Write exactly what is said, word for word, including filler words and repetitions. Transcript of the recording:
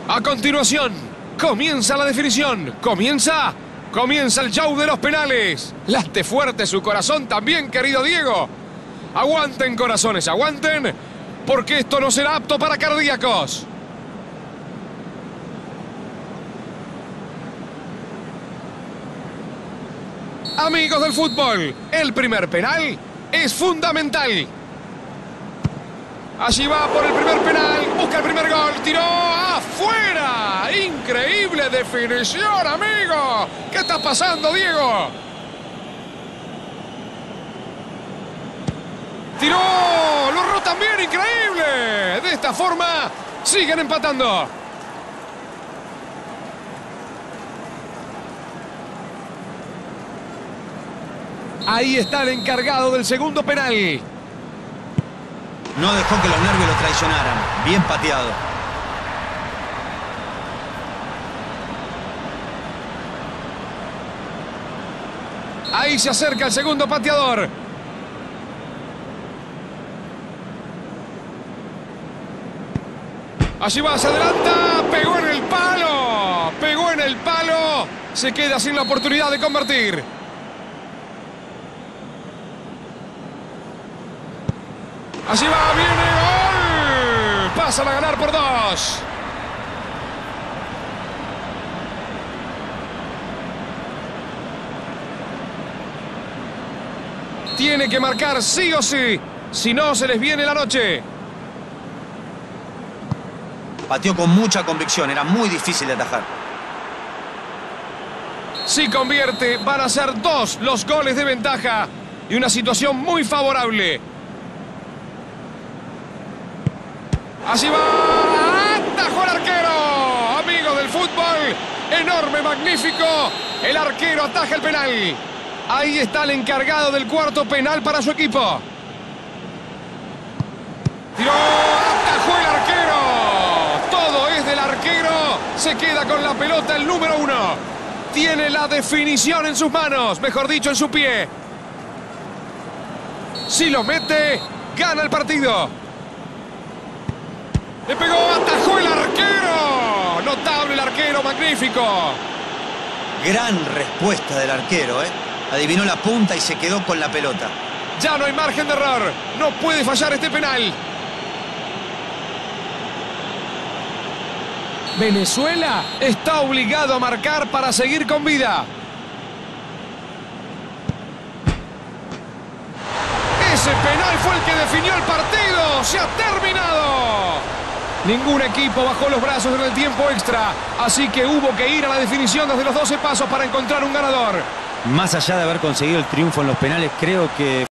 A continuación, comienza la definición. Comienza, comienza el show de los penales. Late fuerte su corazón también, querido Diego. Aguanten, corazones, aguanten, porque esto no será apto para cardíacos. Amigos del fútbol, el primer penal es fundamental. Allí va por el primer penal, busca el primer gol, tiró afuera. Increíble definición, amigo. ¿Qué está pasando, Diego? Tiró, lo erró también, increíble. De esta forma siguen empatando. Ahí está el encargado del segundo penal. No dejó que los nervios lo traicionaran. Bien pateado. Ahí se acerca el segundo pateador. Allí va, se adelanta. Pegó en el palo. Pegó en el palo. Se queda sin la oportunidad de convertir. Allí va, viene gol. Pasan a ganar por dos. Tiene que marcar sí o sí. Si no, se les viene la noche. Pateó con mucha convicción. Era muy difícil de atajar. Si convierte, van a ser dos los goles de ventaja. Y una situación muy favorable. Allí va, atajó el arquero, amigo del fútbol, enorme, magnífico, el arquero ataja el penal. Ahí está el encargado del cuarto penal para su equipo. Tiró, atajó el arquero, todo es del arquero, se queda con la pelota el número uno. Tiene la definición en sus manos, mejor dicho en su pie. Si lo mete, gana el partido. Le pegó, atajó el arquero. Notable el arquero, magnífico. Gran respuesta del arquero, ¿eh? Adivinó la punta y se quedó con la pelota. Ya no hay margen de error. No puede fallar este penal. Venezuela está obligado a marcar para seguir con vida. Ese penal fue el que definió el partido. Se ha terminado. Ningún equipo bajó los brazos en el tiempo extra, así que hubo que ir a la definición desde los doce pasos para encontrar un ganador. Más allá de haber conseguido el triunfo en los penales, creo que